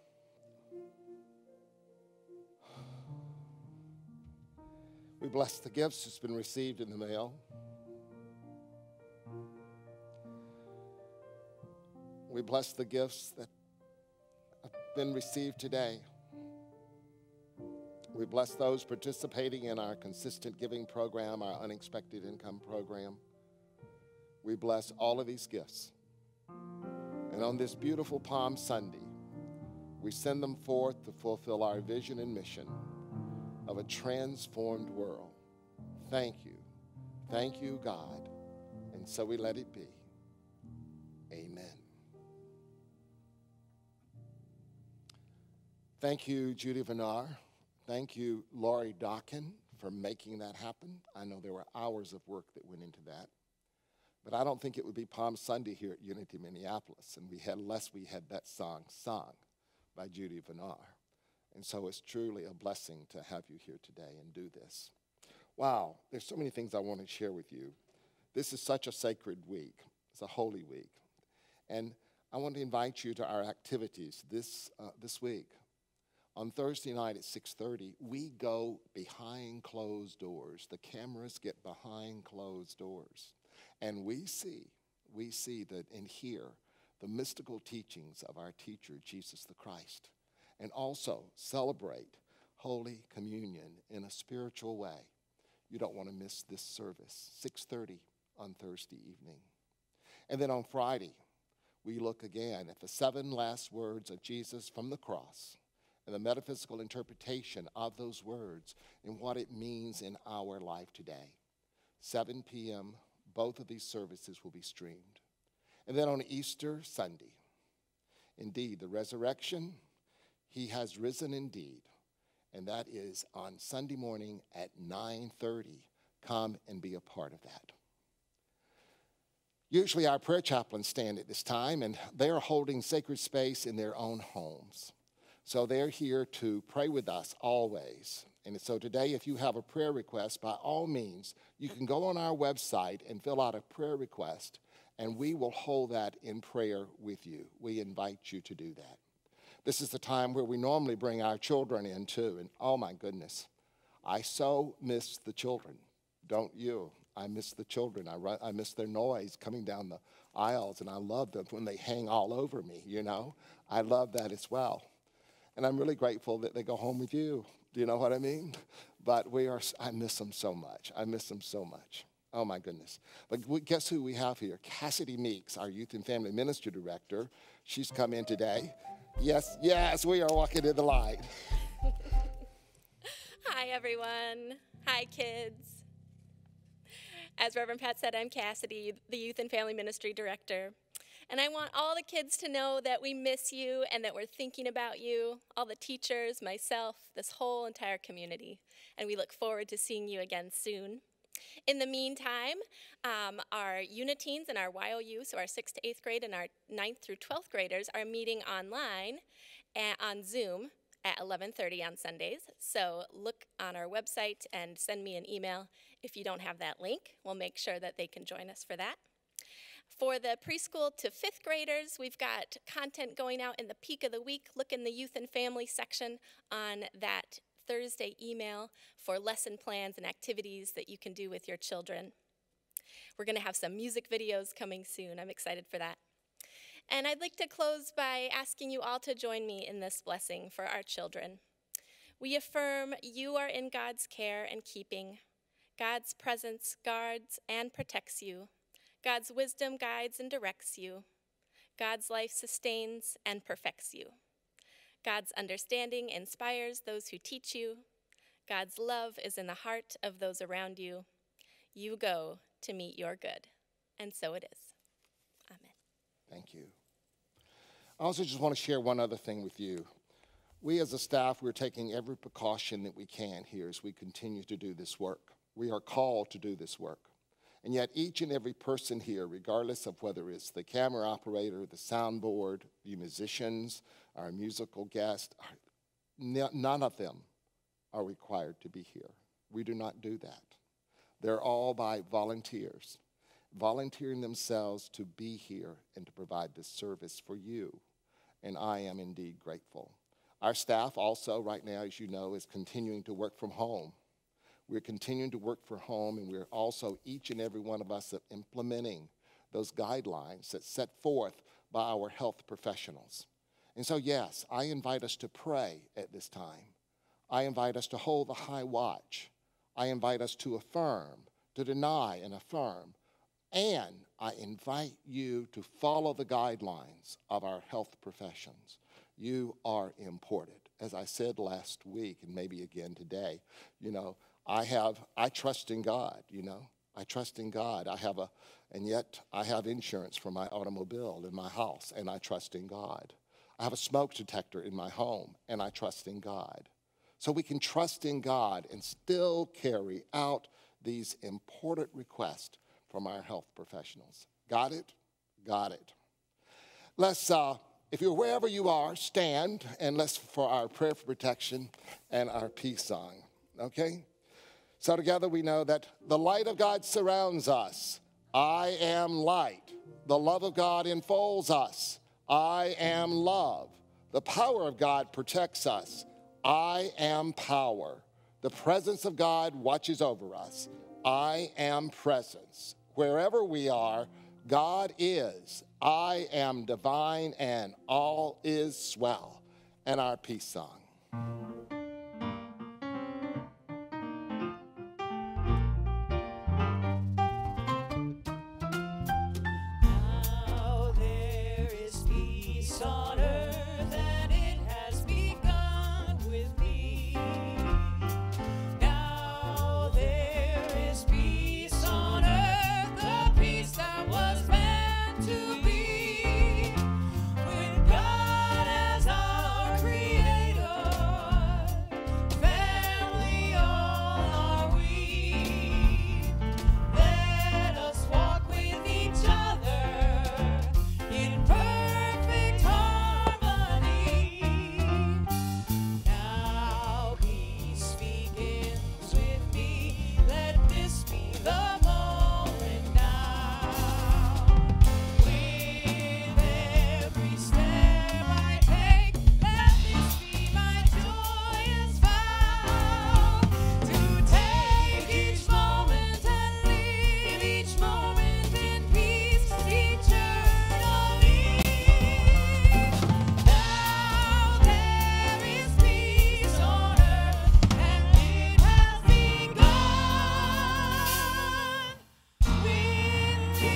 We bless the gifts that's been received in the mail. We bless the gifts that have been received today. We bless those participating in our consistent giving program, our unexpected income program. We bless all of these gifts. And on this beautiful Palm Sunday, we send them forth to fulfill our vision and mission of a transformed world. Thank you. Thank you, God. And so we let it be. Amen. Thank you, Judy Vinar. Thank you, Laurie Dockin, for making that happen. I know there were hours of work that went into that. But I don't think it would be Palm Sunday here at Unity Minneapolis, and we had unless we had that song sung by Judy Vinar. And so it's truly a blessing to have you here today and do this. Wow, there's so many things I want to share with you. This is such a sacred week. It's a holy week. And I want to invite you to our activities this, uh, this week. On Thursday night at six thirty, we go behind closed doors. The cameras get behind closed doors. And we see, we see that and hear the mystical teachings of our teacher, Jesus the Christ. And also celebrate Holy Communion in a spiritual way. You don't want to miss this service, six thirty on Thursday evening. And then on Friday, we look again at the seven last words of Jesus from the cross and the metaphysical interpretation of those words and what it means in our life today. seven p.m., both of these services will be streamed. And then on Easter Sunday, indeed, the resurrection, he has risen indeed. And that is on Sunday morning at nine thirty. Come and be a part of that. Usually our prayer chaplains stand at this time, and they are holding sacred space in their own homes. So they're here to pray with us always. And so today, if you have a prayer request, by all means, you can go on our website and fill out a prayer request, and we will hold that in prayer with you. We invite you to do that. This is the time where we normally bring our children in too, and oh my goodness, I so miss the children, don't you? I miss the children. I, run, I miss their noise coming down the aisles, and I love them when they hang all over me, you know? I love that as well. And I'm really grateful that they go home with you. Do you know what I mean? But we are, I miss them so much. I miss them so much. Oh, my goodness. But we, guess who we have here? Cassidy Meeks, our Youth and Family Ministry Director. She's come in today. Yes, yes, we are walking in the light. Hi, everyone. Hi, kids. As Reverend Pat said, I'm Cassidy, the Youth and Family Ministry Director. And I want all the kids to know that we miss you and that we're thinking about you, all the teachers, myself, this whole entire community. And we look forward to seeing you again soon. In the meantime, um, our Uniteens and our Y O U, so our sixth to eighth grade and our ninth through twelfth graders, are meeting online and on Zoom at eleven thirty on Sundays. So look on our website and send me an email if you don't have that link. We'll make sure that they can join us for that. For the preschool to fifth graders, we've got content going out in the peak of the week. Look in the youth and family section on that Thursday email for lesson plans and activities that you can do with your children. We're going to have some music videos coming soon. I'm excited for that. And I'd like to close by asking you all to join me in this blessing for our children. We affirm you are in God's care and keeping. God's presence guards and protects you. God's wisdom guides and directs you. God's life sustains and perfects you. God's understanding inspires those who teach you. God's love is in the heart of those around you. You go to meet your good. And so it is. Amen. Thank you. I also just want to share one other thing with you. We as a staff, we're taking every precaution that we can here as we continue to do this work. We are called to do this work. And yet each and every person here, regardless of whether it's the camera operator, the soundboard, the musicians, our musical guests, none of them are required to be here. We do not do that. They're all by volunteers. volunteering themselves to be here and to provide this service for you. And I am indeed grateful. Our staff also right now, as you know, is continuing to work from home. We're continuing to work from home, and we're also, each and every one of us, implementing those guidelines that's set forth by our health professionals. And so, yes, I invite us to pray at this time. I invite us to hold the high watch. I invite us to affirm, to deny and affirm. And I invite you to follow the guidelines of our health professions. You are important. As I said last week, and maybe again today, you know, I have, I trust in God, you know. I trust in God. I have a, and yet I have insurance for my automobile in my house, and I trust in God. I have a smoke detector in my home, and I trust in God. So we can trust in God and still carry out these important requests from our health professionals. Got it? Got it. Let's, uh, if you're wherever you are, stand, and let's for our prayer for protection and our peace song, okay? So together we know that the light of God surrounds us. I am light. The love of God enfolds us. I am love. The power of God protects us. I am power. The presence of God watches over us. I am presence. Wherever we are, God is. I am divine, and all is swell. And our peace song. Now there is peace on earth, and it has begun with me. Now there is peace on earth, the peace that was meant to be, with God as our creator. Family all are we. Let us walk with each other in perfect harmony. Now peace begins with me. Let this be the moment now. With every step I take, let this be my joyous vow. To take each moment and live each moment in peace eternally. Now there is peace on earth, and it has begun with me.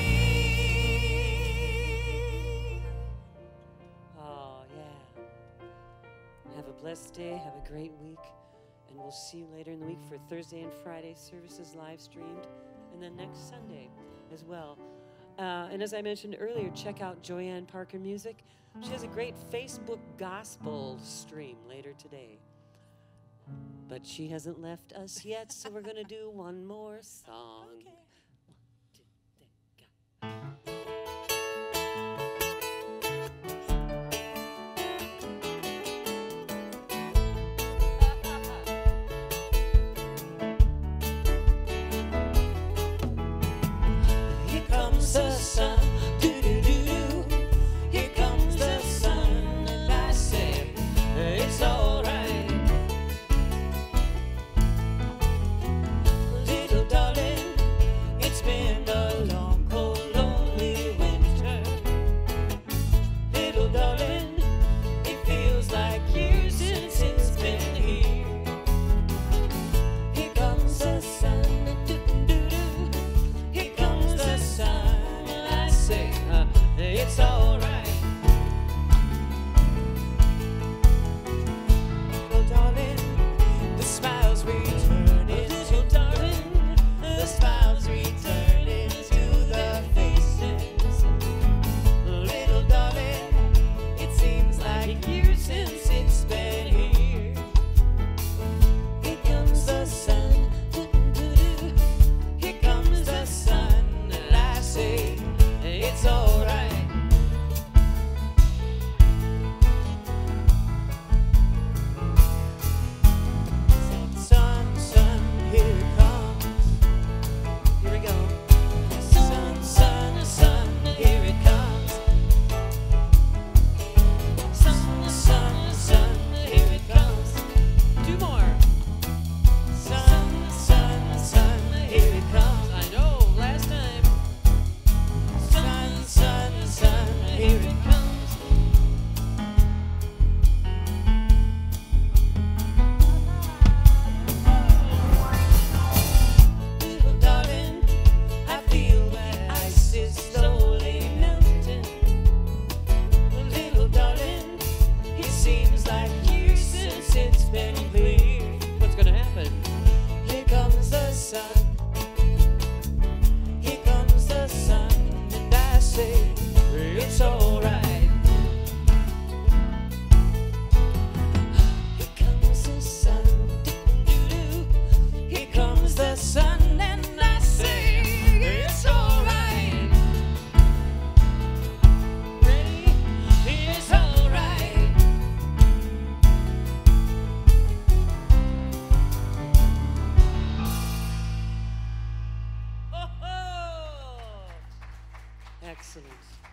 Oh, yeah. Have a blessed day. Have a great week. And we'll see you later in the week for Thursday and Friday services live streamed. And then next Sunday as well. Uh, and as I mentioned earlier, check out Joyanne Parker Music. She has a great Facebook gospel stream later today. But she hasn't left us yet, so we're going to do one more song. Okay. One, two, three, go. Here comes the sun, doo-doo-doo-doo. Here comes the sun, and I say it's all right. Little darling, it's been a long, cold, lonely Excellent.